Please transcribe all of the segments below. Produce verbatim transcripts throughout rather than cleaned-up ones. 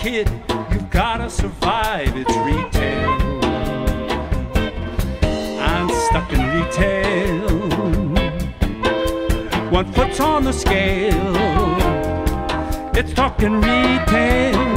kid, you've gotta survive, it's retail. I'm stuck in retail. One foot's on the scale, it's talking retail.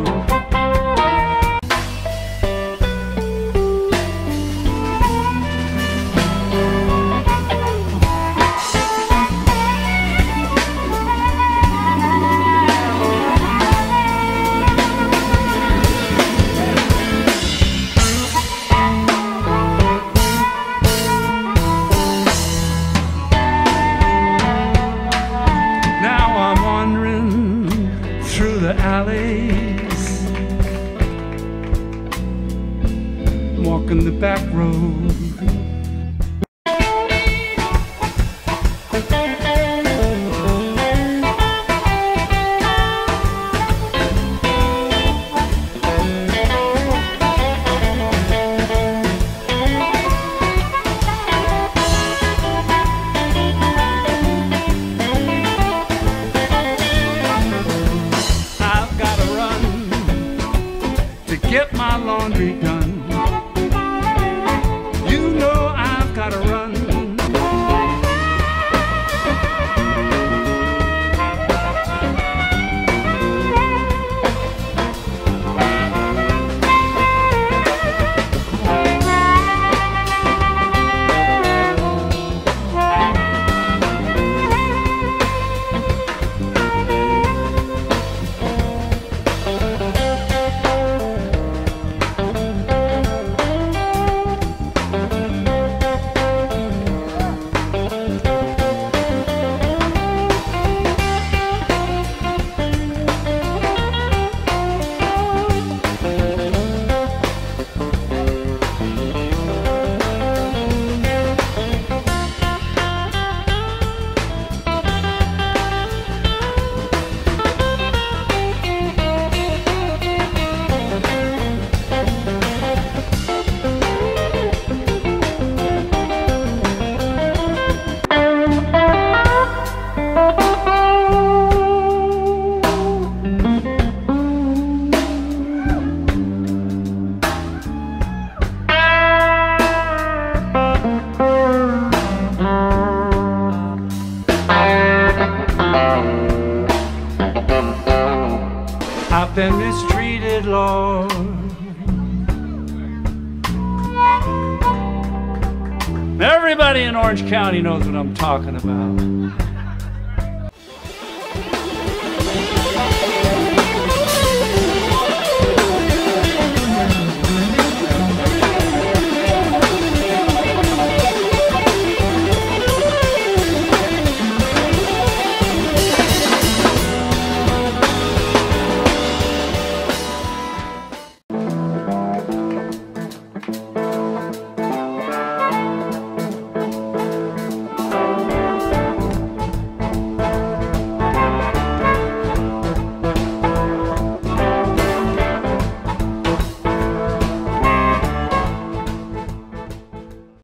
Alleys, walking the back road. Get my laundry done. You know I've gotta run. I've been mistreated, Lord. Everybody in Orange County knows what I'm talking about.